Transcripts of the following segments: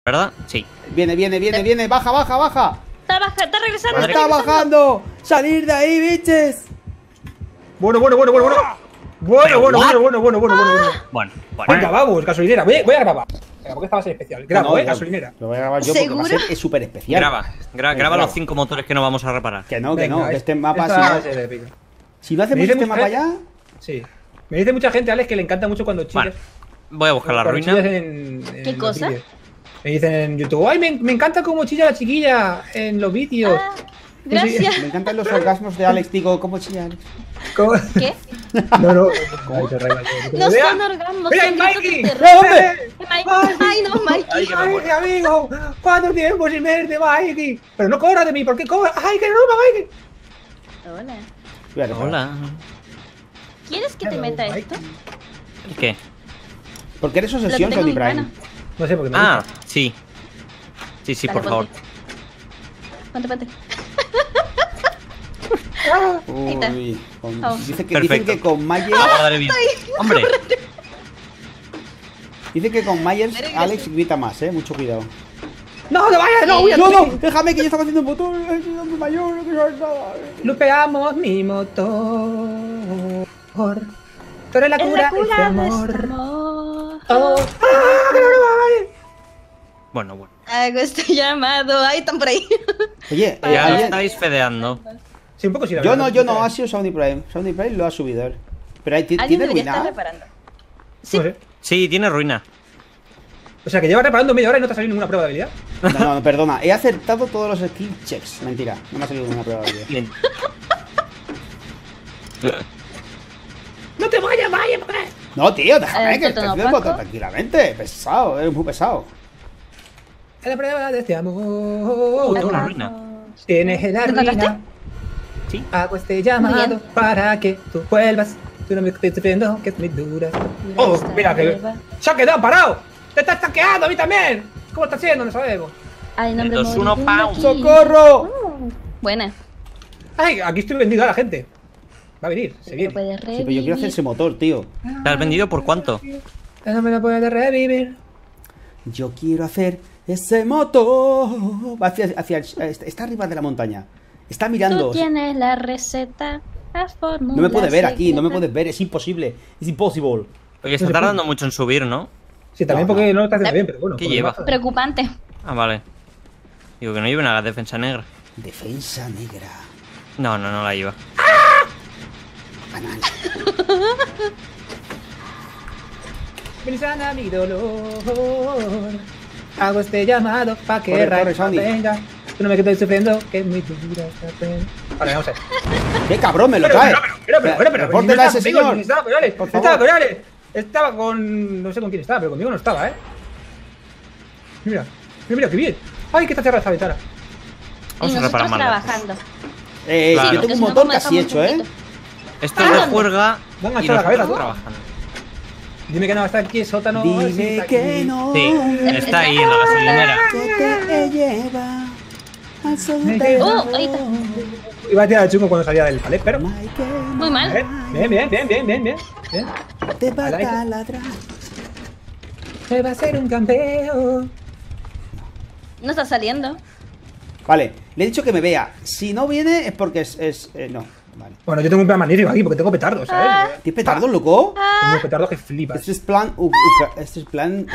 ¿Verdad? Sí. Viene, baja. Está regresando. Está bajando. Salir de ahí, biches. Bueno. Venga, vamos, gasolinera. Voy a grabar. Venga, porque esta va a ser especial. Grabo, gasolinera. Lo voy a grabar yo porque va a ser súper especial. Graba los 5 motores que no vamos a reparar. Que este mapa si no hacemos este mapa ya. Sí. Me dice mucha gente, Alex, que le encanta mucho cuando chillas. Voy a buscar la ruina. ¿Qué cosa? Me dicen en YouTube, ay, me encanta cómo chilla la chiquilla en los vídeos. Gracias. Sí, me encantan los orgasmos de Alex. Digo, ¿cómo chilla Alex? ¿Qué? No. No son orgasmos. ¡Mira, Mikey! ¿Dónde? Ay, no, Mikey. ¡Ay, amigo! ¿Cuánto tiempo sin verte, Mikey? Pero no cobras de mí, ¿por qué cobras? ¡Ay, que no, Mikey! Hola. ¿Quieres que te meta esto? ¿El qué? Porque eres obsesión, Sony Prime. No sé por qué me gusta. Sí. Sí, Dale, por favor. Ponte. Uy, dicen que con Myers. Hombre. Dicen que con Myers Alex grita más, mucho cuidado. ¡No, no vayas! ¡No, no! Déjame que yo estaba haciendo un motor. Es mayor, no quiero nada. Lupeamos mi motor. Tú eres la cura de este amor. Bueno. Hago este llamado. Ahí están por ahí. Oye, ya lo estáis fedeando. Sí, un poco sí. Yo no, ha sido Sony Prime. Sony Prime lo ha subido. Pero tiene ruina. Sí, tiene ruina. O sea, que lleva reparando media hora y no te ha salido ninguna prueba de habilidad. No, perdona. He acertado todos los skill checks. Mentira, no me ha salido ninguna prueba de habilidad. ¡No te vayas! No, tío, déjame que estoy haciendo botón tranquilamente. Pesado, eres muy pesado. Es la prueba de este amor. Tengo la ruina. Tienes la ruina. Sí. Hago este llamado para que tú vuelvas. Tú no me estés sufriendo, que es muy dura. ¡Oh, mira! Que ¡se ha quedado parado! ¡Te estás tanqueando a mí también! ¿Cómo está haciendo? No sabemos. Ay, no me 2-1 pounds. ¡Socorro! Buena. Ay, aquí estoy vendido a la gente. Va a venir, se viene. Sí, pero yo quiero hacer ese motor, tío. ¿Te has vendido por cuánto? No me lo puedes revivir. Yo quiero hacer ese motor. Va está arriba de la montaña. Está mirando. Tú tienes la receta, la fórmula. No me puedes ver aquí, no me secreta. puedes ver, es imposible. Es imposible. Oye, está tardando mucho en subir, ¿no? Sí, también porque no lo está haciendo bien, pero bueno. ¿Qué lleva? Preocupante. Ah, vale. Digo que no lleva nada, defensa negra. Defensa negra. No la lleva. Banana. Ven y sana mi dolor. Hago este llamado pa' que Rafa venga. Tú no me quedes sufriendo, que es muy dura esta pena. Vale, vamos a ver. ¡Qué cabrón me lo trae! Pero, ¡Repórtela a ese señor! Estaba con Alex, por favor. estaba con Alex. Estaba con... no sé con quién estaba, pero conmigo no estaba, Mira, qué bien. Ay, que está cerrada esta ventana. Vamos a reparar más. Trabajando. Claro. Yo tengo un motor casi hecho, Esto es de juerga Van a y echar la cabeza, nosotros ¿no? trabajando. Dime que no, está aquí el sótano. Dime que no. Sí, está ahí en la gasolinera. Que te lleva al sol Me de quedo. Ahí está. Iba a tirar el chungo cuando salía del palet, pero... Muy mal. Bien. Te va a taladrar. Se va a hacer un campeón. No está saliendo. Vale, le he dicho que me vea. Si no viene es porque no. Vale. Bueno, yo tengo un plan magnífico aquí porque tengo petardos, ¿sabes? ¿Tienes petardos, loco? Tengo petardos que flipas. Este es plan. Este es plan.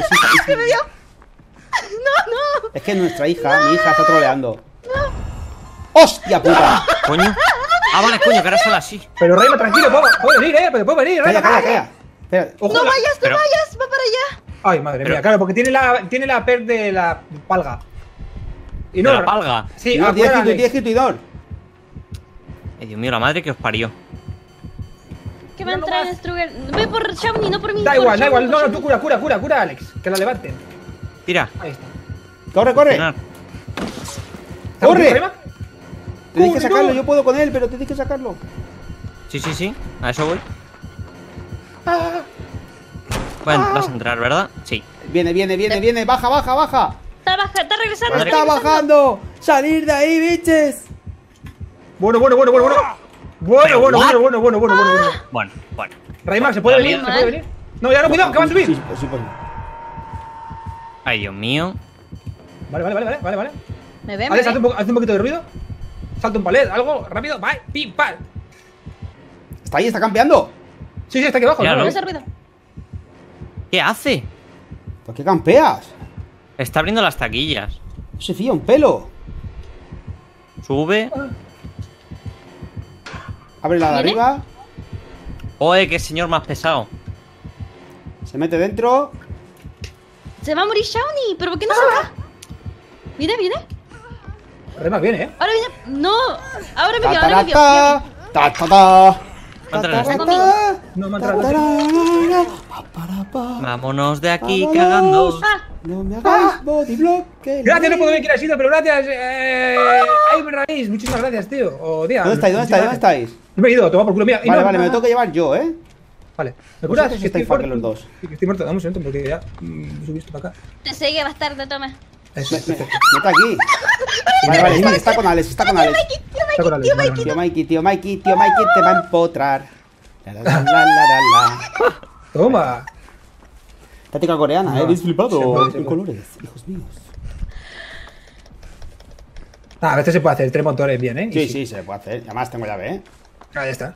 No. Es que nuestra hija, mi hija está troleando. ¡Hostia puta! Coño. Ah, vale, coño, que ahora sale así. Pero Reyma, tranquilo, puedo venir, puedo venir, Calla, Reyma. calla. Espera. Ojo, No vayas, va para allá. Ay, madre mía, claro, porque tiene la per de la palga. Y ¿De la palga? Sí, No, afuera, tienes que Idor. Dios mío, la madre que os parió. Que va a entrar el Struger. Ve por Shawnee, no por mí. Da igual. No, tú cura, Alex. Que la levanten. Tira. Ahí está. Corre. Funcionar. ¡Corre! Reyma? Tenéis que sacarlo, yo puedo con él, pero tenéis que sacarlo. Sí. A eso voy. Ah, Vas a entrar, ¿verdad? Sí. Viene. Baja. Está regresando. Madre. Está bajando. Salir de ahí, biches. Bueno. Bueno. Reyma, ¿se puede venir? Mal. ¿Se puede venir? No, ya no, cuidado, que va a subir. Sí, pues. Ay, Dios mío. Vale. Me ve, me Alex, ve. haz un poquito de ruido. Salta un palet, algo, rápido. Bye, pim, pam. Está ahí, está campeando. Sí, está aquí abajo. Ya, ¿no? ¿no? No hace ruido. ¿Qué hace? ¿Por qué campeas? Está abriendo las taquillas. No se fía un pelo. Sube. Abre la de ¿Viene? arriba. Oye, qué señor más pesado. Se mete dentro. Se va a morir Shawnee, pero ¿por qué no se va? Viene. Rema viene, Ahora viene. No, ahora me Ta, vio, ta, ahora me vio. ta, ta, ta, ta. Cuéntanos. Ta, ta, Conmigo. ta. No me ha Ta, entrado. ta, ra, pa, para, pa. Vámonos de aquí cagando. Ah, No me hagáis body block. Gracias, no puedo ver quién ha sido, pero gracias. Ay, Raíz, muchísimas gracias, tío. O día. ¿Dónde estáis? Me he ido, toma por culo mía. Vale, me lo tengo que llevar yo, ¿eh? Vale. ¿Me Vosotros curas? sí estáis fucking los dos. Sí, que estoy muerto. Dame un segundo porque ya subiste para acá. te sigue bastardo, toma. Eso, perfecto. Mete aquí. Vale, está con Alex, está con Alex. Está con Alex, vale, vale. Tío Mikey te va a empotrar. La. Toma. Táctica coreana, No. habéis flipado. Se puede. En colores, hijos míos. A veces se puede hacer 3 motores bien, ¿eh? Y Sí, se puede hacer. Además tengo llave, ¿eh? Ahí está.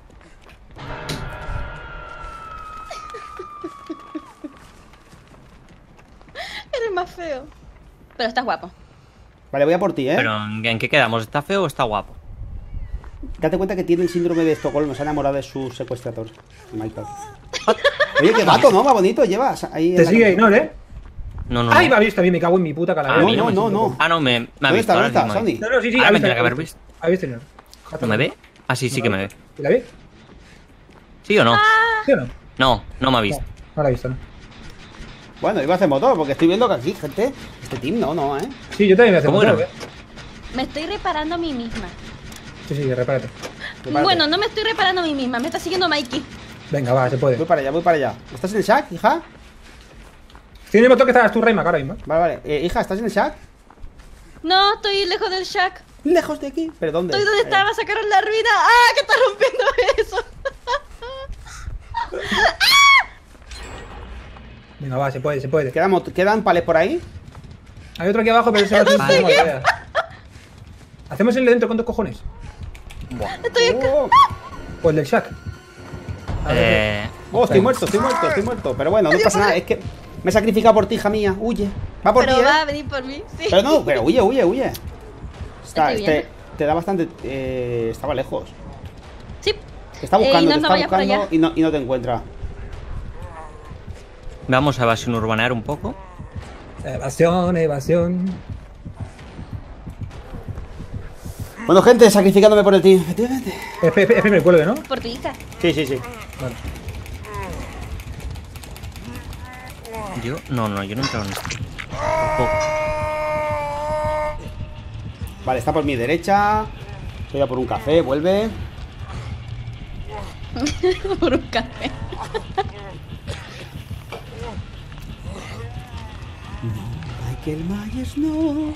Eres más feo. Pero estás guapo. Vale, voy a por ti, ¿eh? Pero ¿en qué quedamos? ¿Está feo o está guapo? Date cuenta que tiene el síndrome de Estocolmo. Se ha enamorado de su secuestrador. Michael. Oye, qué gato, ¿no? Va bonito. Llevas ahí. en Te la sigue cabeza. Ainor, ¿eh? No. Ay, me ha visto a mí, me cago en mi puta Ah, calavera. a mí no, me- no. Ah, no, me ha ¿Dónde visto. está? Ahora ¿Dónde está, sí me- Sony? No, sí, Ah, ha me visto, tenía que haber visto. ha visto Ainor. ¿No me ve? Ah, sí que me ve. ¿Y la vi? ¿Sí o no? ¿Sí o no? No me ha visto. No la he visto, ¿no? Bueno, iba a hacer motor, porque estoy viendo que aquí, gente. Este team no, ¿eh? Sí, yo también me hace ¿Cómo motor, era? ¿eh? Me estoy reparando a mí misma. Sí, repárate. Prepárate. Bueno, no me estoy reparando a mí misma, me está siguiendo Mikey. Venga, va, se puede. Voy para allá. ¿Estás en el shack, hija? Tiene el motor que estabas tú, Rayma, ahora mismo. Vale. Hija, ¿estás en el shack? No, estoy lejos del shack. Lejos de aquí. ¿Pero dónde? Estoy donde estaba, sacaron la ruina. ¡Ah! Que está rompiendo eso. Venga, va, se puede. ¿Quedan palets por ahí? Hay otro aquí abajo, pero ese va a ser Vale. una idea. Hacemos el de dentro con 2 cojones. Estoy acá. O el del shack. Estoy muerto. Pero bueno, no pasa nada. Es que me he sacrificado por ti, hija mía. Huye. Va por Pero ti, va ¿eh? a venir por mí, sí. Pero huye. Estoy bien. Te da bastante. Estaba lejos. Sí. Te está buscando, no, te no está vayas por buscando allá. y no te encuentra. Vamos a evasión urbanear un poco. Evasión. Bueno, gente, sacrificándome por el team. Efectivamente. Espera, el cuelgue, ¿no? Por tu hija. Sí. Vale. Yo no he entrado en esto. Tampoco. Vale, está por mi derecha. Voy a por un café, vuelve. Por un café. Michael Myers, no.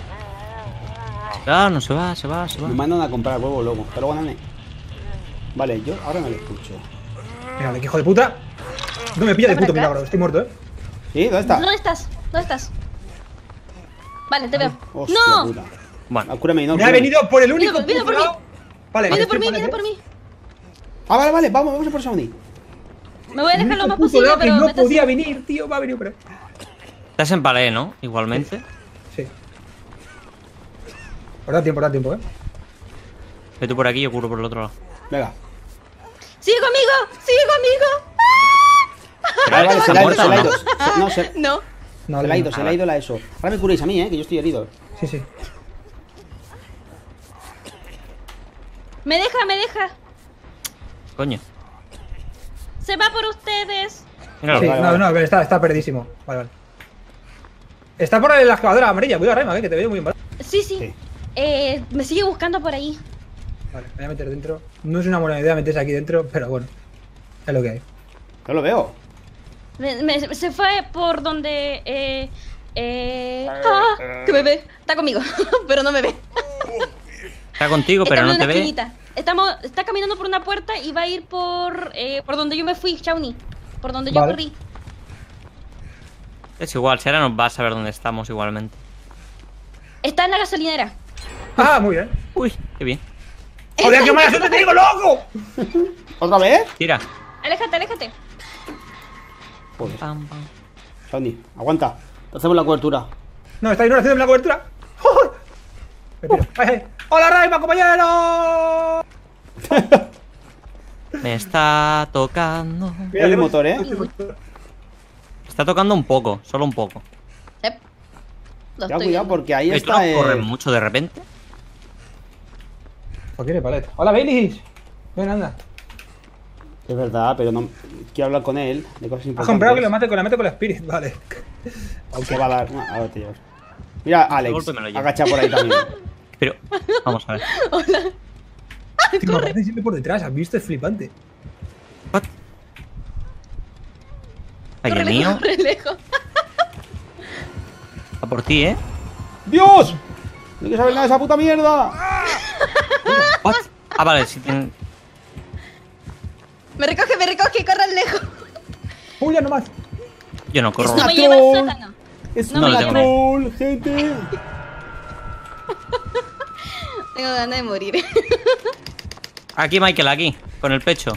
Ah, no se va. Me mandan a comprar huevo loco. Pero bueno, vale, yo ahora no le escucho. Venga, qué hijo de puta. No me pilla de ¿Está por puto acá? milagro, estoy muerto, ¿eh? ¿Sí? ¿Dónde está? ¿Dónde estás? ¿Dónde estás? Vale, te veo. Hostia ¡No! puta. Bueno, Ah, cúrame, no. Me ha cúrame. venido por el único Viene por puto mí. lado. Vale, Viene estoy por mí, vale, viene por mí. Ah, vale, vamos a por Sony. Me voy a El dejar lo único más puto posible, lado que pero me no está podía haciendo- venir, tío, va a venir por ahí. estás en palé, ¿no? Igualmente. Sí. Por tiempo, ¿eh? Ve tú por aquí y yo cubro por el otro lado. Venga. ¡Sigue conmigo! ¡Sigue conmigo! Vale, ¿Está se la ha ido, muerta se o la ha no? ido. No, No. No, se la ha ido la ESO. Ahora me curéis a mí, que yo estoy herido. Sí. Me deja. Coño. Se va por ustedes. Míralo. Sí, vale. no, está perdidísimo. Vale. Está por la excavadora amarilla, cuidado, Rayma, que te veo muy bien. Sí. Sí. Me sigue buscando por ahí. Vale, me voy a meter dentro. No es una buena idea meterse aquí dentro, pero bueno. Es lo que hay. No lo veo. Se fue por donde... que me ve. Está conmigo, pero no me ve. Está contigo, pero Estamos no en te una ve. esquinita. Está caminando por una puerta y va a ir por donde yo me fui, Shawnee. Por donde yo Vale. corrí. Es igual, si ahora nos va a saber dónde estamos igualmente. Está en la gasolinera. Ah, muy bien. Uy, qué bien. ¡Joder, qué mala suerte te digo, loco! ¿Otra vez? Tira. Aléjate, aléjate. Joder, Pam, pam. Shawnee, aguanta. Te hacemos la cobertura. No, está ignoración de la cobertura. ¡Oh! Me piro. ¡Ay, ay! ¡Hola, Raima, compañero! Me está tocando. El motor, ¿eh? Está tocando un poco, solo un poco. Yep. Lo Ya, estoy cuidado, viendo. porque ahí ¿Y tú está. no corres mucho de repente? Pues tiene paleta. ¡Hola, Bailey! Ven, anda. Es verdad, pero no quiero hablar con él de cosas Has importantes. comprado que lo mate con la Spirit. Vale. Aunque va a dar. A ver, tío. Mira, Alex, golpe me lo llevo. agacha por ahí también. Pero, vamos a ver. Tío, me aparece siempre por detrás. ¿Has visto? Es flipante. What? Ay, Corre el lejos, mío. corre lejos. A por ti, ¿eh? ¡Dios! No hay que saber nada de esa puta mierda. What? Ah, vale, sí tienen... Me recoge, corran lejos. ¡Uy, ya no más! Yo no corro. No me Troll. lleva el sótano. Es No me una lleves. troll, gente. Tengo ganas de morir. Aquí, Michael, aquí. Con el pecho.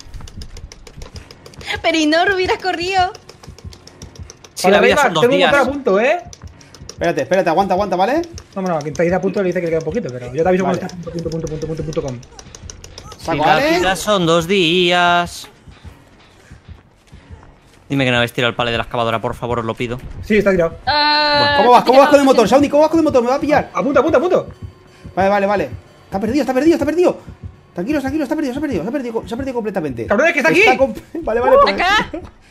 Pero y no hubieras corrido. Si la vida Raima, son 2 tengo un días. motor a punto, ¿eh? Espérate, aguanta, ¿vale? No, quien te dice a punto le dice que le queda un poquito, pero yo te aviso Vale. cuando está punto com. Si ¿Saco, la Alex? vida son 2 días. Dime que no habéis tirado el pale de la excavadora, por favor, os lo pido. Sí, está tirado. ¿Cómo vas con el motor, Shawnee? ¿Cómo vas con el motor? Me va a pillar. A punto. Vale. Está perdido. Tranquilo, está perdido completamente. ¡Cabrones, que está aquí! Vale, pues. Acá.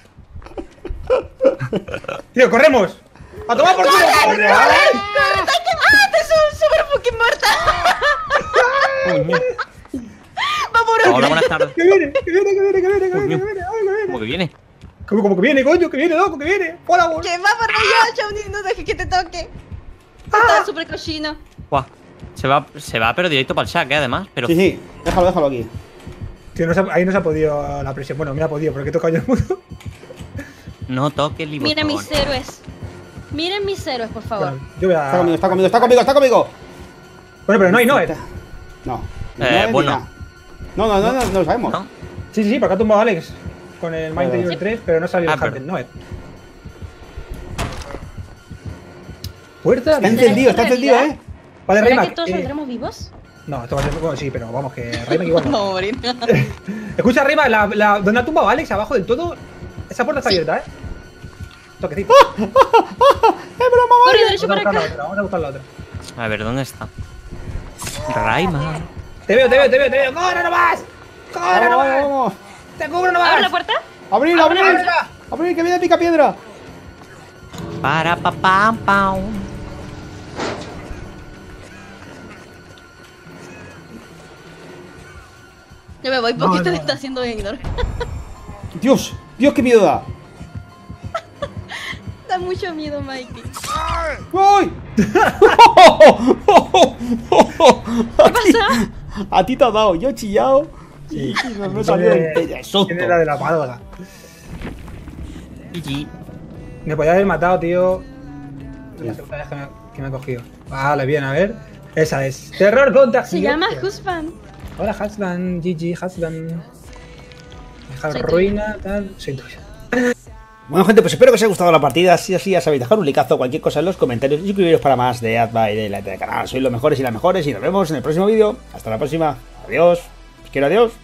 Tío, corremos. ¡A tomar por culo! ¡Corre! ¡Te soy súper fucking muerta! ¡Va por Hola, buenas tardes. ¡Que viene! ¿Cómo que viene? Como que viene, coño, que viene, loco, que viene. ¡Hola, vos! ¡Que va por allá, Shawnee! No dejes que te toque. Está súper cochino. Buah. Se va, pero directo para el saque, además. Pero Sí, déjalo aquí. Tío, ahí no se ha podido la presión. Bueno, me ha podido, porque he tocado yo el mundo. no toque el libotón. Miren mis héroes. Miren mis héroes, por favor. Bueno, yo voy a... Está conmigo. Bueno, pero no hay Noel. No. Bueno. No lo sabemos. ¿No? Sí, porque ha tumbado a Alex con el Mind nivel 3, pero no salió el pero- Hunter Noel. Puerta. Está encendido, ¿eh? Vale, ¿Será Raima. que todos saldremos vivos? No, esto va a ser... Bueno, sí, pero vamos, que Raima igual no. Vamos a morir. Escucha, Raima, donde ha tumbado a Alex, abajo del todo, esa puerta está abierta, ¿eh? Toquecito. Corre derecho para acá. Vamos a buscar la otra. A ver, ¿dónde está? Raima. Te veo. ¡Corre nomás! ¡Corre nomás! Vamos. ¡Te cubro ¿Abre la nomás! puerta? Abrir, que viene pica piedra. Para pa pam pam. Yo me voy porque te está haciendo ignor. Dios, qué miedo da. Da mucho miedo, Mikey. ¡Voy! ¿Qué pasa? A ti te ha dado, yo he chillado. Sí. Y me he salido de susto. ¿Quién era de la pádora? GG. Me podía haber matado, tío. Es la segunda vez que me ha cogido. Vale, bien, a ver. Esa es. Terror contagio. Se llama Husband. Hola, Husband. GG, Husband. Dejar Soy ruina, tal. Soy tuya. Bueno, gente, pues espero que os haya gustado la partida. Si es así, ya sabéis, dejar un likeazo, cualquier cosa en los comentarios y suscribiros para más de Adva y de la canal. Sois los mejores y las mejores y nos vemos en el próximo vídeo. Hasta la próxima. Adiós. Os quiero, adiós.